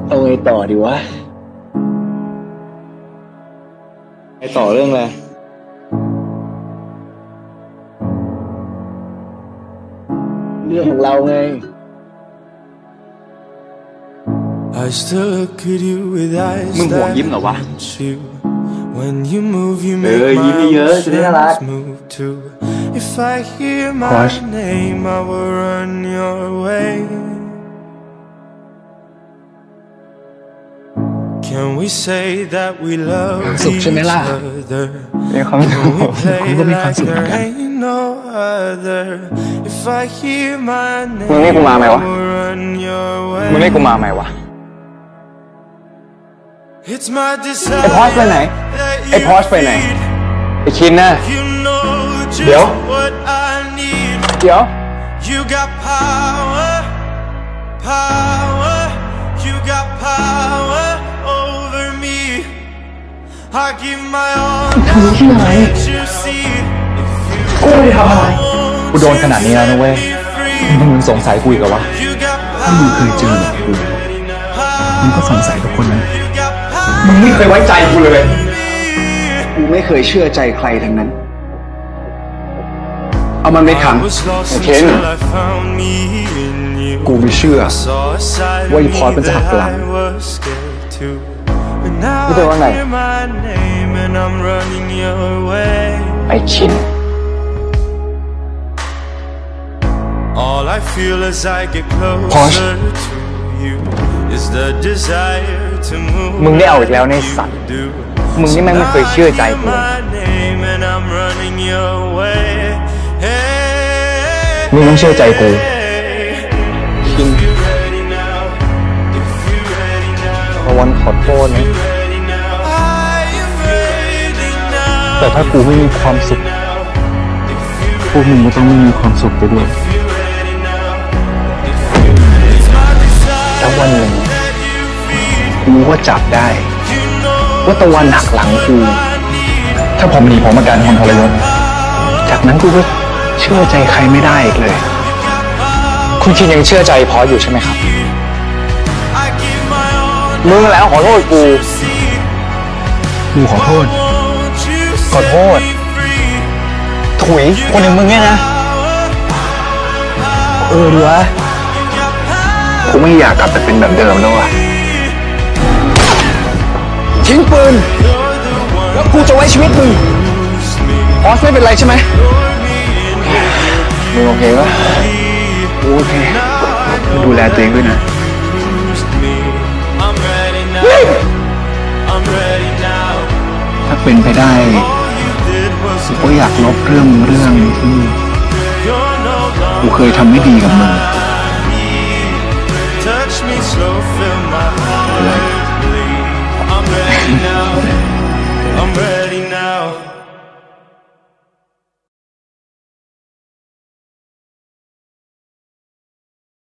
เอาไงต่อดีวะไปต่อเรื่องอะไรเรื่องของเราไงมึงห่วงยิ้มเหรอวะยิ้มเยอะจะได้น่ารักคอชความสุขใช่ไหมล่ะมีความสุขผมก็มีความสุขเหมือนกันมึงเรียกกูมาไหมวะไอ้พอชไปไหนไอ้คินน่ะเดี๋ยวทำนี้ที่ไหนกูไม่ได้ทำอะไรกูโดนขนาดนี้แล้วนะเว้ยมึงสงสัยกูอีกเหรอวะถ้ามึงเคยเจอแบบกูมึงก็สงสัยกับคนนั้นมึงไม่เคยไว้ใจกูเลยกูไม่เคยเชื่อใจใครทั้งนั้นเอามันไปขังไอ้เคนกูไม่เชื่อว่าอีพอร์ตมันจะหักหลังนี่เป็นว่าไงไอ้ชินพอชมึงได้เอาอีกแล้วในสัตว์มึงนี่แม่งไม่เคยเชื่อใจกูมึงต้องเชื่อใจกูชินวันขอโทษนะแต่ถ้ากูไม่มีความสุขพวกมึงก็ต้องไม่มีความสุขไปด้วยแล้ววันหนึ่งกูก็จับได้ว่าตะวันหักหลังกูถ้าผมหนีผมมาการทำทรยศจากนั้นกูก็เชื่อใจใครไม่ได้อีกเลยคุณชินยังเชื่อใจพออยู่ใช่ไหมครับมึงแล้วขอโทษกูขอโทษถุยคนอย่างมึงเนี่ยนะดีวะกูไม่อยากกลับไปเป็นแบบเดิมแล้วอ่ะทิ้งปืนแล้วกูจะไว้ชีวิตมึงออสไม่เป็นไรใช่ไหมมึงโอเคปะโอเคดูแลตัวเองด้วยนะถ้าเป็นไปได้ก็อยากลบเรื่องที่กูเคยทำไม่ดีกับมึง